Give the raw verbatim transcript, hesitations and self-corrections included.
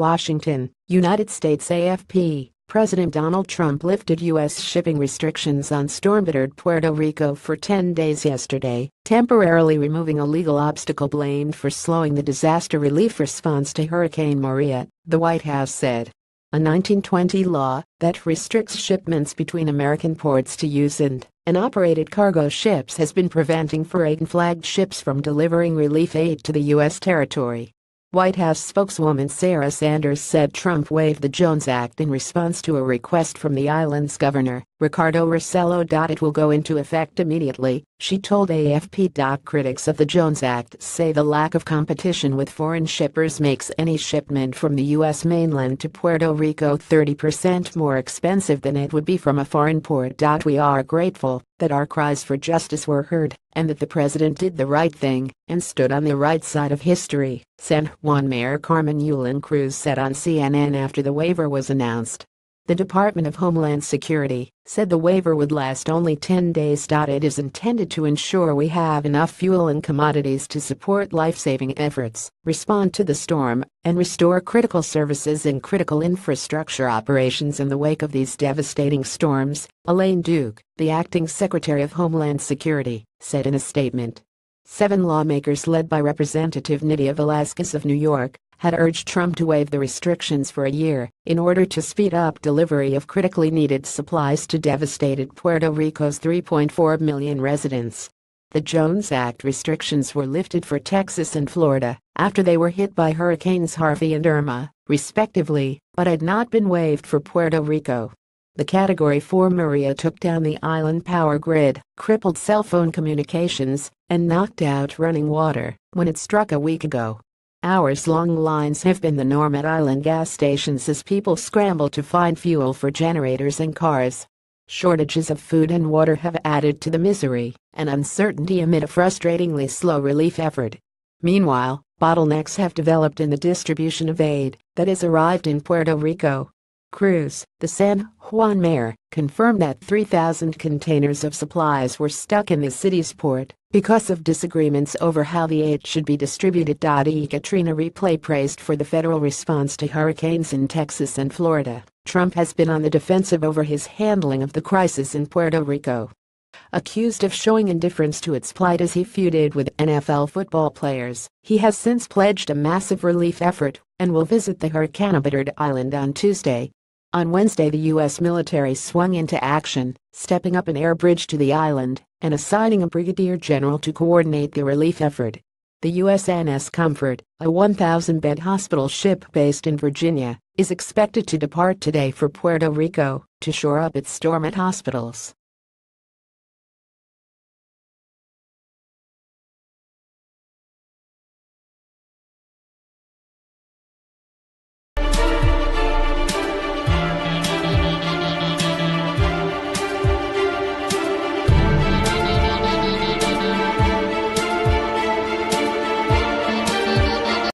Washington, United States. A F P. President Donald Trump lifted U S shipping restrictions on storm-battered Puerto Rico for ten days yesterday, temporarily removing a legal obstacle blamed for slowing the disaster relief response to Hurricane Maria, the White House said. A nineteen twenty law that restricts shipments between American ports to U S and and operated cargo ships has been preventing foreign-flagged ships from delivering relief aid to the U S territory. White House spokeswoman Sarah Sanders said Trump waived the Jones Act in response to a request from the island's governor, Ricardo Rossello. It will go into effect immediately, she told A F P. Critics of the Jones Act say the lack of competition with foreign shippers makes any shipment from the U S mainland to Puerto Rico thirty percent more expensive than it would be from a foreign port. We are grateful that our cries for justice were heard and that the president did the right thing and stood on the right side of history, San Juan Mayor Carmen Yulín Cruz said on C N N after the waiver was announced. The Department of Homeland Security said the waiver would last only ten days. It is intended to ensure we have enough fuel and commodities to support life-saving efforts, respond to the storm, and restore critical services and critical infrastructure operations in the wake of these devastating storms, Elaine Duke, the acting Secretary of Homeland Security, said in a statement. Seven lawmakers led by Representative Nydia Velázquez of New York had urged Trump to waive the restrictions for a year in order to speed up delivery of critically needed supplies to devastated Puerto Rico's three point four million residents. The Jones Act restrictions were lifted for Texas and Florida after they were hit by Hurricanes Harvey and Irma, respectively, but had not been waived for Puerto Rico. The Category four Maria took down the island power grid, crippled cell phone communications, and knocked out running water when it struck a week ago. Hours-long lines have been the norm at island gas stations as people scramble to find fuel for generators and cars. Shortages of food and water have added to the misery and uncertainty amid a frustratingly slow relief effort. Meanwhile, bottlenecks have developed in the distribution of aid that has arrived in Puerto Rico. Cruz, the San Juan mayor, confirmed that three thousand containers of supplies were stuck in the city's port because of disagreements over how the aid should be distributed. E. Katrina replay praised for the federal response to hurricanes in Texas and Florida. Trump has been on the defensive over his handling of the crisis in Puerto Rico. Accused of showing indifference to its plight as he feuded with N F L football players, he has since pledged a massive relief effort and will visit the hurricane-battered island on Tuesday. On Wednesday, the U S military swung into action, stepping up an air bridge to the island and assigning a brigadier general to coordinate the relief effort. The U S N S Comfort, a one thousand bed hospital ship based in Virginia, is expected to depart today for Puerto Rico to shore up its storm at hospitals.